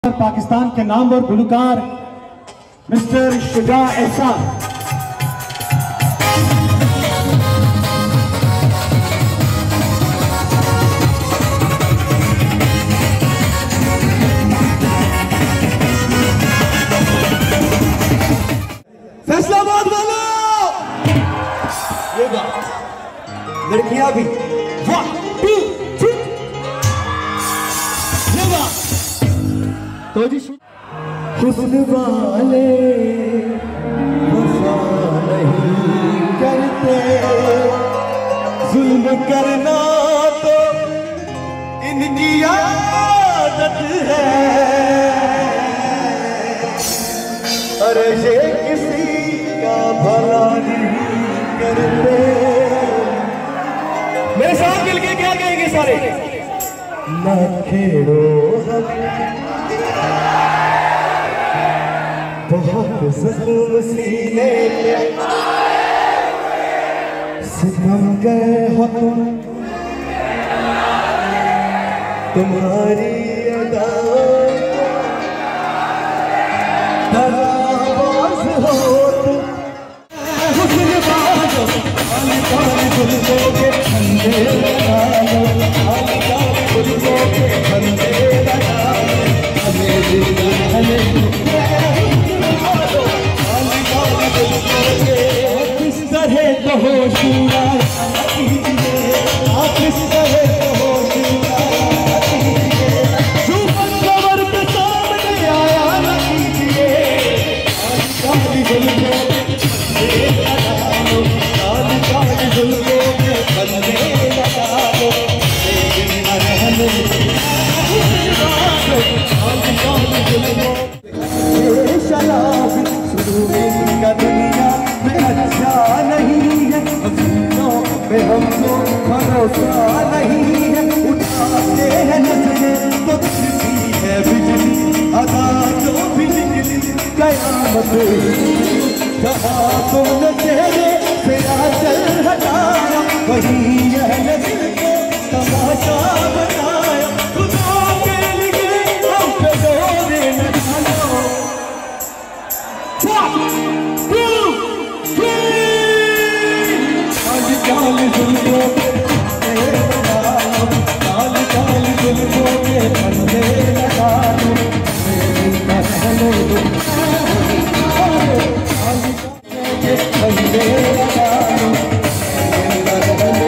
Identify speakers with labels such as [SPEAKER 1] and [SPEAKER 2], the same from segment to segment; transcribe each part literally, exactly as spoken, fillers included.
[SPEAKER 1] पाकिस्तान के नामवर गुलकार मिस्टर शुजा एहसान।
[SPEAKER 2] फैसलाबाद वालों, ये बात लड़कियां भी वन टू थ्री, ये बात तो जी हुस्न वाले वफा नहीं करते, जुल्म करना तो इनकी आदत है, अरे ये किसी का भला नहीं करते। मेरे साथ मिलके क्या कहेंगे सारे? ना खेड़ो हम बहुत जख्म सीने पे, सितम गए हो तुम, तुम्हारी अदा दराबाज हो तुम, हुस्न बाजो आले काले गुल्लों के फंदे लगाओ, आले काले गुल्लों के फंदे लगाओ, हमें दिल हमें किस तरह तो होशिया कीजिए, आप किस तरह तो होशिया कीजिए, सुपन कवर पे सामने आया न कीजिए, काली गुल्लों के फंदे लगाओ, काली काली गुल्लों के फंदे लगाओ, लेकिन रहने काली काली गुल्लों ये शराब का दुनिया में अच्छा नहीं है, हसीनों पे हमको भरोसा नहीं है, उठाते हैं नजरें तो दिखती है बिजली, अदा जो भी निकली कयामत, जहाँ तुमने चेहरे से आंचल हटाया, वहीं यह दिल को तमाशा बनाया, खुदा के लिए हम पे डोरे न डालो। काली गुल्लों के फंदे लगाओ, काली काली गुल्लों के फंदे लगाओ, मेरी पहले काली के फंदे लगाओ, मेरी पहले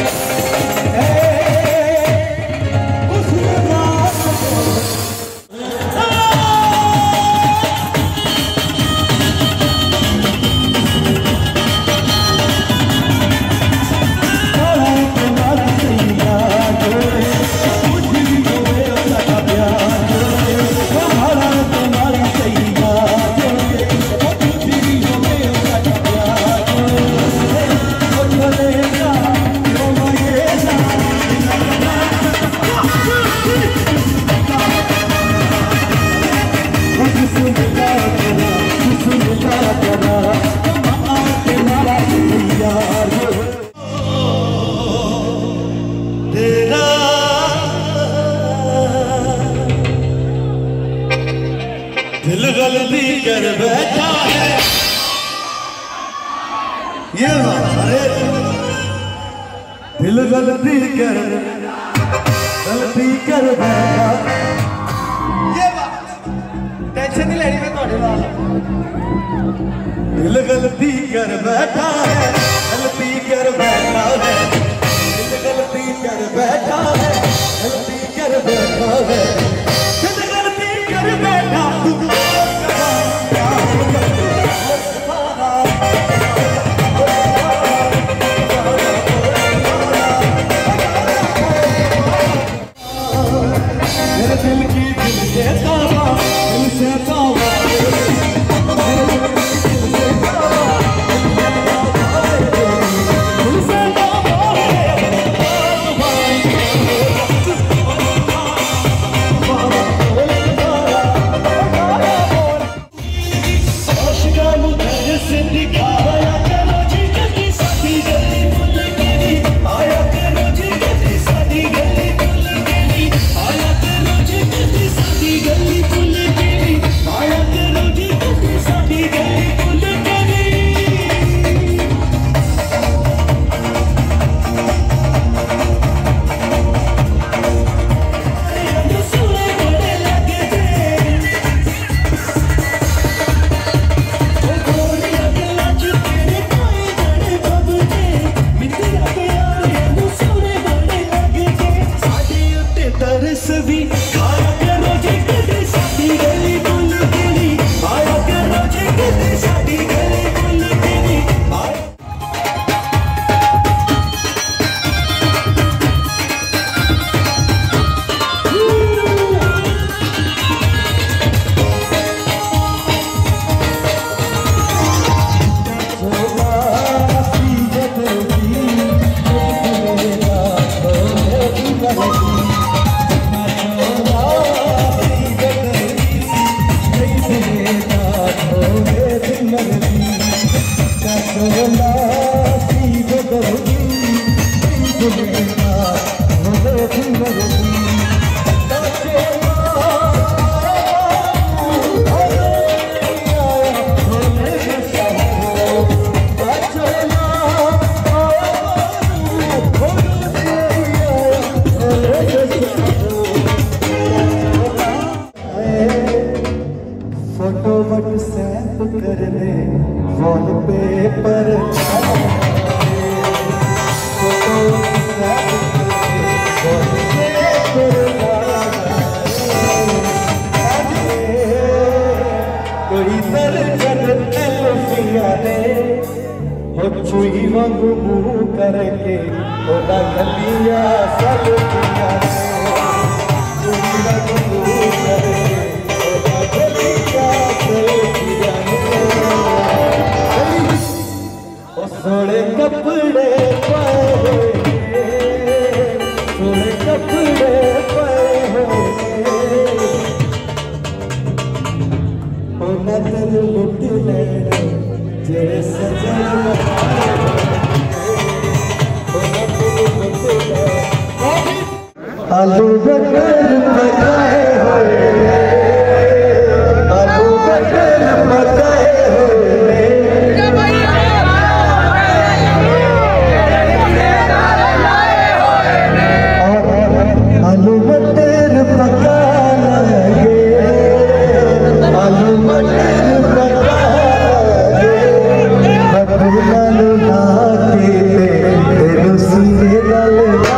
[SPEAKER 2] दिल गलती कर बैठा है, ये अरे दिल गलती कर गलती कर बैठा, ये बात टेंशन नहीं लेनी मैं थोड़े नाल, दिल गलती कर बैठा है, गलती कर बैठा है, दिल गलती कर बैठा है, गलती कर बैठा है, दिल गलती कर बैठा तू दिल की दिल से तावा, दिल से तावा, दिल से तावा, दिल से तावा, कबूतर ने वॉलपेपर कोई दर्जन एल्फिया ने हो चुई वांगू मुंह करके ओदा गलिया सलफिया ने चुई वांगू मुंह करके ओदा गलिया सलफिया ने ओ सोने कपड़े पाए हुए सोने कपड़े पाए हुए ओ नजर लुट ले जेड़े सजन आलू बटर पकाए हुए आलू बटर पकाए हुए आलू मटर पका लगे आलू मटर पका लगे बबूलालू नाते तेरे सीने डालना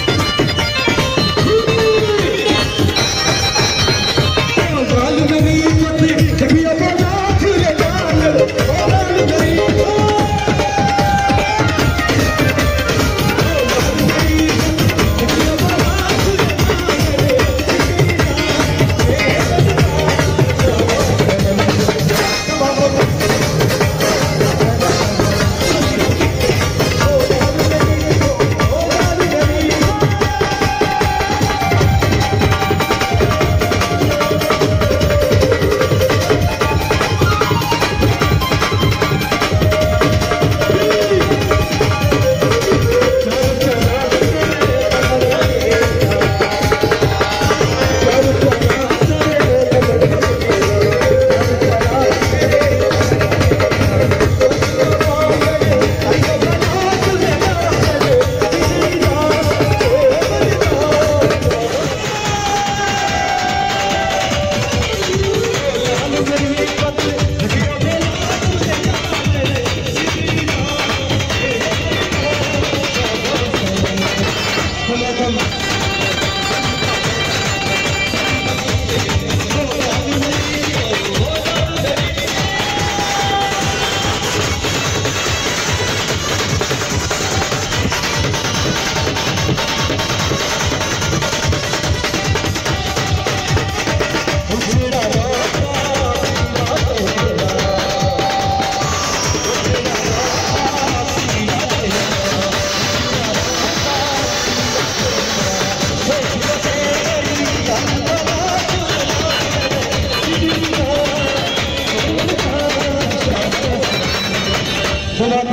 [SPEAKER 3] Hallelujah.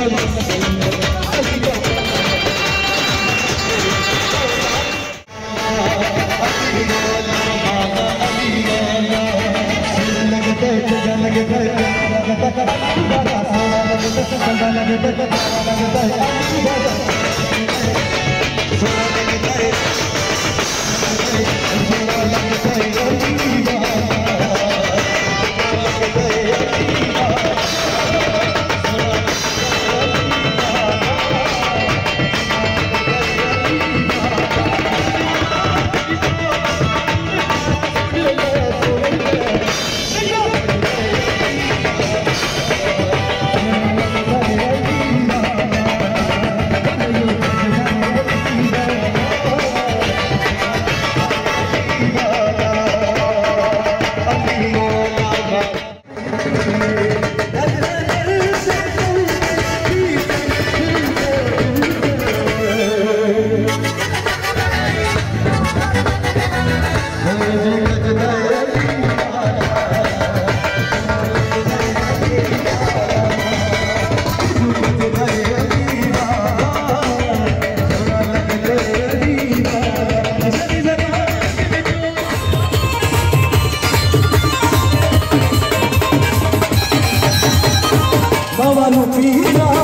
[SPEAKER 2] Baba Lupira